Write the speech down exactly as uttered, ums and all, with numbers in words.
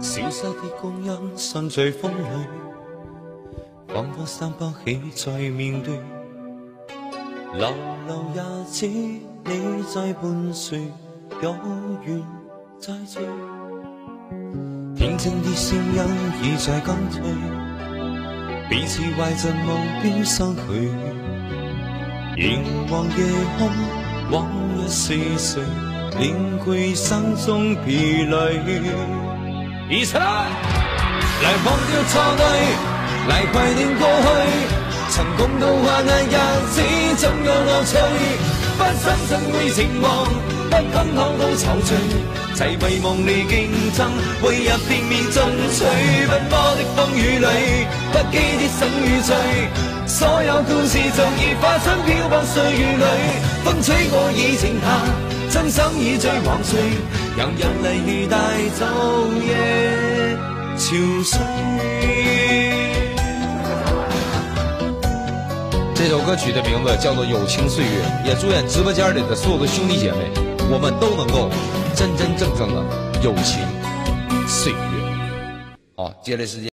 消失的光阴散在风里，仿佛三百喜在面對。流流日子，你在伴隨，有緣再聚。天真的聲音已在減退，彼此懷着目標相許。凝望夜空，往日是誰領會心中疲累？一起來，來忘掉錯對，來懷念過去。曾共度患難日子，怎樣樂趣？不相信會情忘，不敢看到愁緒。齊為夢裏競爭，為日拼命爭取。奔波的風雨裏，不羈的生與醉。所有故事像已發生，漂泊歲月裏，風吹過已靜下，真心已最黃碎，讓人離去帶走夜憔悴。 这首歌曲的名字叫做《友情岁月》，也祝愿直播间里的所有的兄弟姐妹，我们都能够真真正正的友情岁月。好，接下来时间。